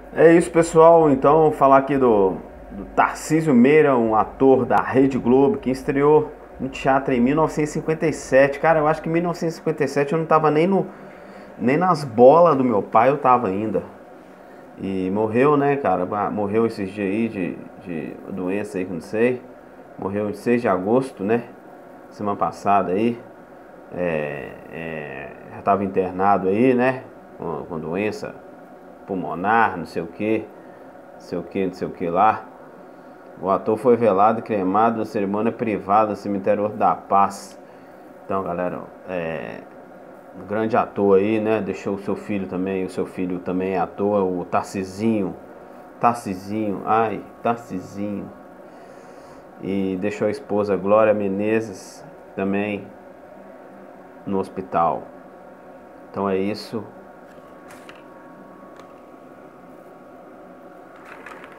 É isso, pessoal. Então, falar aqui do Tarcísio Meira, um ator da Rede Globo que estreou no teatro em 1957. Cara, eu acho que em 1957 eu não tava nem nas bolas do meu pai, eu tava ainda. E morreu, né, cara? Morreu esses dias aí de doença aí que não sei. Morreu em 6 de agosto, né? Semana passada aí. Já estava internado aí, né? Com doença pulmonar, não sei o que, não sei o que, não sei o que lá. O ator foi velado e cremado na cerimônia privada no cemitério Horto da Paz. Então, galera, um grande ator aí, né? Deixou o seu filho também, o seu filho também é ator, o Tarcizinho. Tarcizinho, ai, Tarcizinho. E deixou a esposa Glória Menezes também no hospital. Então é isso.